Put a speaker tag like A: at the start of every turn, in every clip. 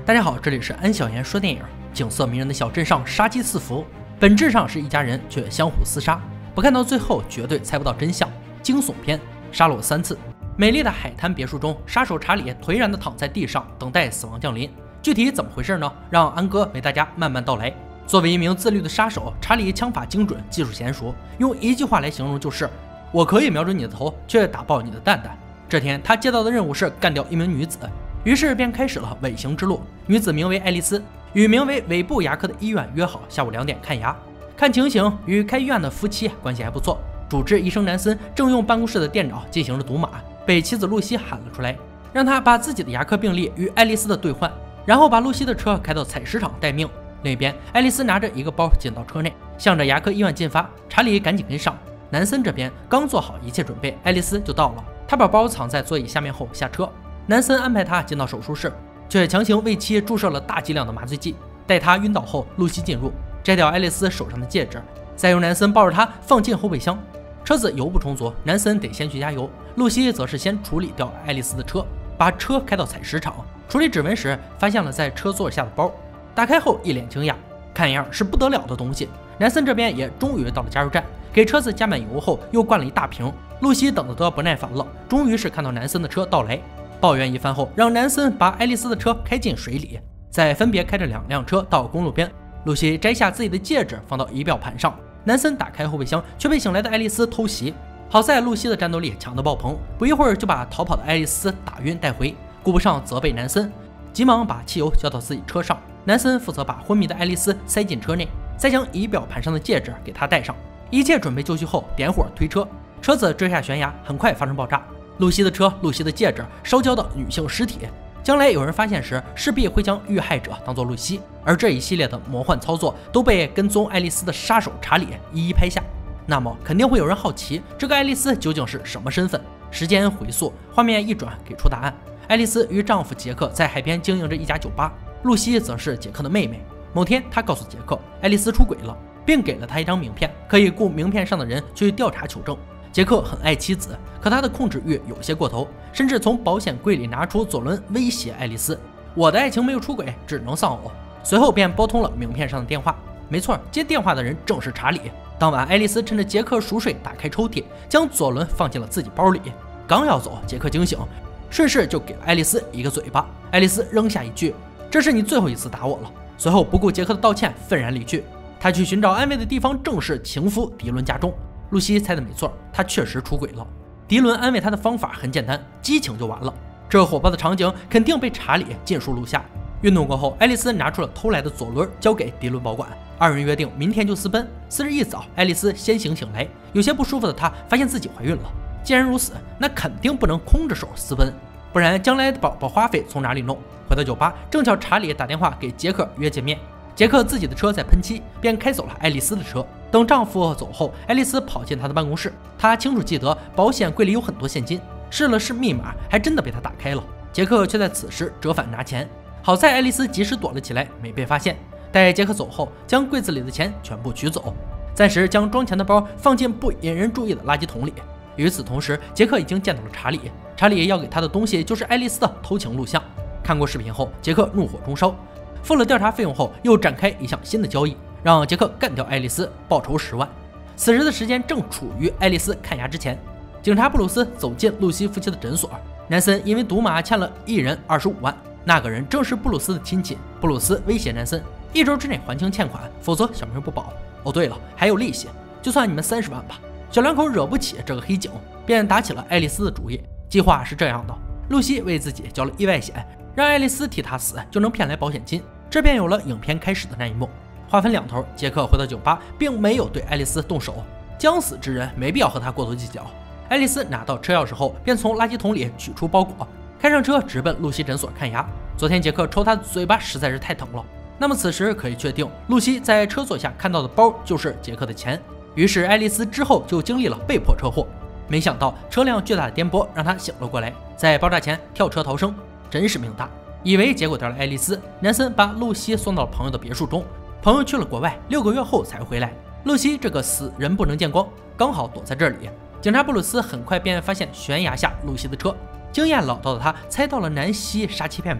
A: 大家好，这里是安小言说电影。景色迷人的小镇上杀机四伏，本质上是一家人，却相互厮杀，不看到最后绝对猜不到真相。惊悚片杀了我3次。美丽的海滩别墅中，杀手查理颓然地躺在地上，等待死亡降临。具体怎么回事呢？让安哥为大家慢慢道来。作为一名自律的杀手，查理枪法精准，技术娴熟，用一句话来形容就是：我可以瞄准你的头，却打爆你的蛋蛋。这天，他接到的任务是干掉一名女子，于是便开始了尾行之路。女子名为爱丽丝，与名为韦布牙科的医院约好下午2点看牙。看情形，与开医院的夫妻关系还不错。主治医生南森正用办公室的电脑进行着赌马，被妻子露西喊了出来，让他把自己的牙科病历与爱丽丝的兑换，然后把露西的车开到采石场待命。另一边，爱丽丝拿着一个包进到车内，向着牙科医院进发。查理赶紧跟上。南森这边刚做好一切准备，爱丽丝就到了。他把包藏在座椅下面后下车。南森安排他进到手术室，却强行为其注射了大剂量的麻醉剂。待他晕倒后，露西进入，摘掉爱丽丝手上的戒指，再由南森抱着她放进后备箱。车子油不充足，南森得先去加油，露西则是先处理掉爱丽丝的车，把车开到采石场。处理指纹时，发现了在车座下的包，打开后一脸惊讶，看样是不得了的东西。南森这边也终于到了加油站，给车子加满油后又灌了一大瓶。露西等得都要不耐烦了，终于是看到南森的车到来，抱怨一番后，让南森把爱丽丝的车开进水里，再分别开着2辆车到公路边。露西摘下自己的戒指放到仪表盘上，南森打开后备箱，却被醒来的爱丽丝偷袭。好在露西的战斗力强得爆棚，不一会儿就把逃跑的爱丽丝打晕带回，顾不上责备南森，急忙把汽油浇到自己车上。南森负责把昏迷的爱丽丝塞进车内，再将仪表盘上的戒指给她戴上。一切准备就绪后，点火推车，车子坠下悬崖，很快发生爆炸。露西的车、露西的戒指烧焦的女性尸体，将来有人发现时，势必会将遇害者当作露西。而这一系列的魔幻操作都被跟踪爱丽丝的杀手查理一一拍下。那么肯定会有人好奇，这个爱丽丝究竟是什么身份？时间回溯，画面一转，给出答案。爱丽丝与丈夫杰克在海边经营着一家酒吧，露西则是杰克的妹妹。某天，她告诉杰克，爱丽丝出轨了，并给了他一张名片，可以雇名片上的人去调查求证。杰克很爱妻子，可他的控制欲有些过头，甚至从保险柜里拿出左轮威胁爱丽丝：“我的爱情没有出轨，只能丧偶。”随后便拨通了名片上的电话。没错，接电话的人正是查理。当晚，爱丽丝趁着杰克熟睡，打开抽屉，将左轮放进了自己包里。刚要走，杰克惊醒，顺势就给了爱丽丝一个嘴巴。爱丽丝扔下一句：“这是你最后一次打我了。”随后不顾杰克的道歉，愤然离去。他去寻找安慰的地方正是情夫迪伦家中。露西猜的没错，他确实出轨了。迪伦安慰他的方法很简单，激情就完了。这火爆的场景肯定被查理尽数录下。运动过后，爱丽丝拿出了偷来的左轮，交给迪伦保管。2人约定明天就私奔。次日一早，爱丽丝先行醒来，有些不舒服的她发现自己怀孕了。既然如此，那肯定不能空着手私奔，不然将来的宝宝花费从哪里弄？回到酒吧，正巧查理打电话给杰克约见面。杰克自己的车在喷漆，便开走了爱丽丝的车。等丈夫走后，爱丽丝跑进他的办公室，她清楚记得保险柜里有很多现金，试了试密码，还真的被他打开了。杰克却在此时折返拿钱，好在爱丽丝及时躲了起来，没被发现。待杰克走后，将柜子里的钱全部取走，暂时将装钱的包放进不引人注意的垃圾桶里。与此同时，杰克已经见到了查理，查理要给他的东西就是爱丽丝的偷情录像。看过视频后，杰克怒火中烧，付了调查费用后，又展开一项新的交易，让杰克干掉爱丽丝，报酬10万。此时的时间正处于爱丽丝看牙之前。警察布鲁斯走进露西夫妻的诊所，南森因为赌马欠了一人25万，那个人正是布鲁斯的亲戚。布鲁斯威胁南森1周之内还清欠款，否则小命不保。哦对了，还有利息，就算你们30万吧。小两口惹不起这个黑警，便打起了爱丽丝的主意。计划是这样的，露西为自己交了意外险，让爱丽丝替他死，就能骗来保险金。这便有了影片开始的那一幕。话分两头，杰克回到酒吧，并没有对爱丽丝动手。将死之人没必要和他过多计较。爱丽丝拿到车钥匙后，便从垃圾桶里取出包裹，开上车直奔露西诊所看牙。昨天杰克抽她的嘴巴实在是太疼了，那么此时可以确定，露西在车座下看到的包就是杰克的钱。于是爱丽丝之后就经历了被迫车祸，没想到车辆巨大的颠簸让她醒了过来，在爆炸前跳车逃生，真是命大。以为结果掉了爱丽丝，南森把露西送到了朋友的别墅中。朋友去了国外，6个月后才回来。露西这个死人不能见光，刚好躲在这里。警察布鲁斯很快便发现悬崖下露西的车，经验老道的他猜到了南希杀妻骗保，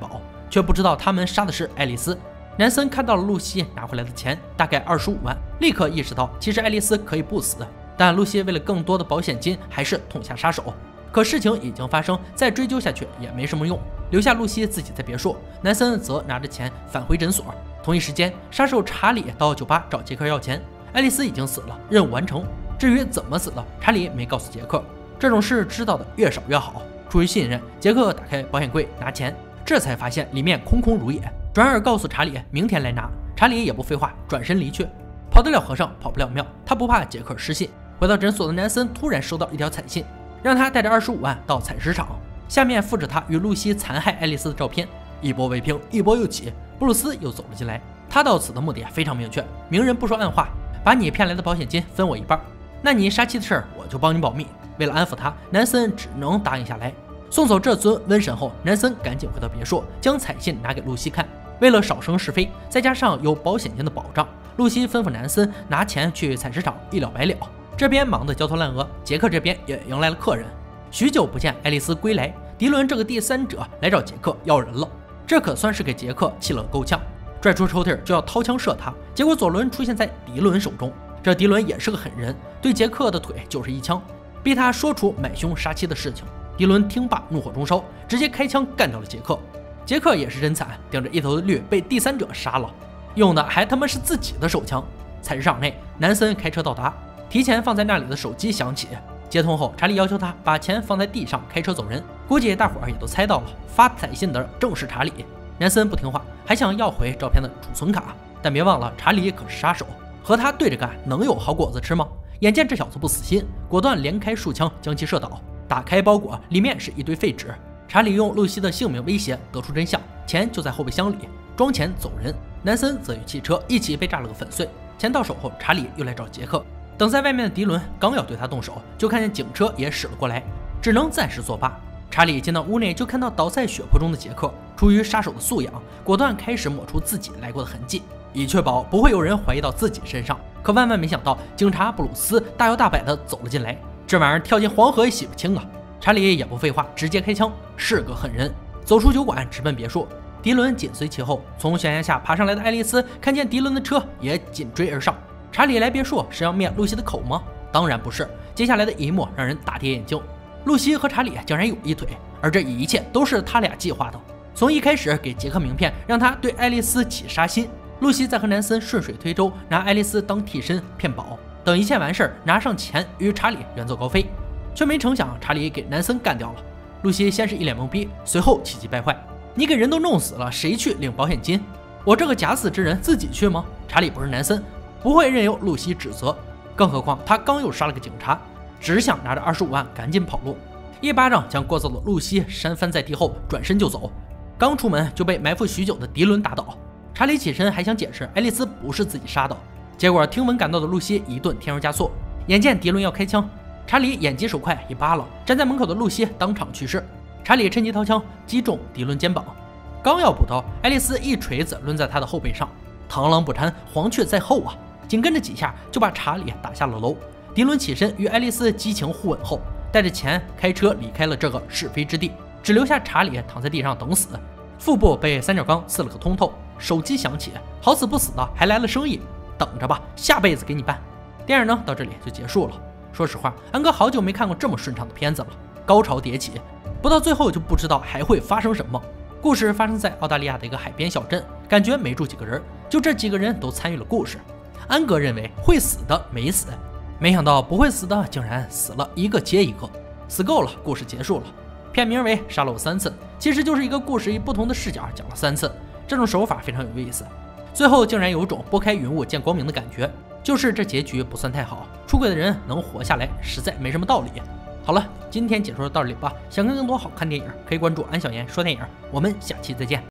A: 却不知道他们杀的是爱丽丝。南森看到了露西拿回来的钱，大概25万，立刻意识到其实爱丽丝可以不死，但露西为了更多的保险金，还是痛下杀手。可事情已经发生，再追究下去也没什么用，留下露西自己在别墅，南森则拿着钱返回诊所。同一时间，杀手查理到酒吧找杰克要钱，爱丽丝已经死了，任务完成。至于怎么死的，查理没告诉杰克，这种事知道的越少越好。出于信任，杰克打开保险柜拿钱，这才发现里面空空如也，转而告诉查理明天来拿。查理也不废话，转身离去。跑得了和尚跑不了庙，他不怕杰克失信。回到诊所的南森突然收到一条彩信，让他带着25万到采石场，下面附着他与露西残害爱丽丝的照片。一波未平，一波又起，布鲁斯又走了进来。他到此的目的非常明确，明人不说暗话，把你骗来的保险金分我一半，那你杀妻的事我就帮你保密。为了安抚他，南森只能答应下来。送走这尊瘟神后，南森赶紧回到别墅，将彩信拿给露西看。为了少生是非，再加上有保险金的保障，露西吩咐南森拿钱去采石场，一了百了。这边忙得焦头烂额，杰克这边也迎来了客人。许久不见，爱丽丝归来，迪伦这个第三者来找杰克要人了，这可算是给杰克气了够呛，拽出抽屉就要掏枪射他，结果左轮出现在迪伦手中。这迪伦也是个狠人，对杰克的腿就是一枪，逼他说出买凶杀妻的事情。迪伦听罢怒火中烧，直接开枪干掉了杰克。杰克也是真惨，顶着一头的绿被第三者杀了，用的还他妈是自己的手枪。采石场内，南森开车到达，提前放在那里的手机响起，接通后，查理要求他把钱放在地上，开车走人。估计大伙儿也都猜到了，发彩信的正是查理。南森不听话，还想要回照片的储存卡，但别忘了查理可是杀手，和他对着干能有好果子吃吗？眼见这小子不死心，果断连开数枪将其射倒。打开包裹，里面是一堆废纸。查理用露西的性命威胁，得出真相，钱就在后备箱里，装钱走人。南森则与汽车一起被炸了个粉碎。钱到手后，查理又来找杰克。等在外面的迪伦刚要对他动手，就看见警车也驶了过来，只能暂时作罢。查理进到屋内，就看到倒在血泊中的杰克。出于杀手的素养，果断开始抹除自己来过的痕迹，以确保不会有人怀疑到自己身上。可万万没想到，警察布鲁斯大摇大摆地走了进来，这玩意儿跳进黄河也洗不清啊！查理也不废话，直接开枪，是个狠人。走出酒馆，直奔别墅。迪伦紧随其后。从悬崖下爬上来的爱丽丝看见迪伦的车，也紧追而上。查理来别墅是要灭露西的口吗？当然不是。接下来的一幕让人大跌眼镜，露西和查理竟然有一腿，而这一切都是他俩计划的。从一开始给杰克名片，让他对爱丽丝起杀心，露西再和南森顺水推舟，拿爱丽丝当替身骗保，等一切完事儿，拿上钱与查理远走高飞。却没成想查理给南森干掉了。露西先是一脸懵逼，随后气急败坏，你给人都弄死了，谁去领保险金？我这个假死之人自己去吗？查理不是南森，不会任由露西指责，更何况他刚又杀了个警察，只想拿着25万赶紧跑路。一巴掌将聒噪的露西扇翻在地后，转身就走。刚出门就被埋伏许久的迪伦打倒。查理起身还想解释爱丽丝不是自己杀的，结果听闻赶到的露西一顿添油加醋。眼见迪伦要开枪，查理眼疾手快，一扒拉站在门口的露西当场去世。查理趁机掏枪击中迪伦肩膀，刚要补刀，爱丽丝一锤子抡在他的后背上，螳螂捕蝉，黄雀在后啊！紧跟着几下就把查理打下了楼。迪伦起身与爱丽丝激情互吻后，带着钱开车离开了这个是非之地，只留下查理躺在地上等死，腹部被三角钢刺了个通透。手机响起，好死不死的还来了生意，等着吧，下辈子给你办。电影呢到这里就结束了。说实话，安哥好久没看过这么顺畅的片子了，高潮迭起，不到最后就不知道还会发生什么。故事发生在澳大利亚的一个海边小镇，感觉没住几个人，就这几个人都参与了故事。安哥认为会死的没死，没想到不会死的竟然死了一个接一个，死够了，故事结束了。片名为杀了我3次，其实就是一个故事以不同的视角讲了3次，这种手法非常有意思。最后竟然有种拨开云雾见光明的感觉，就是这结局不算太好，出轨的人能活下来实在没什么道理。好了，今天解说到这里吧。想看更多好看电影，可以关注安小言说电影。我们下期再见。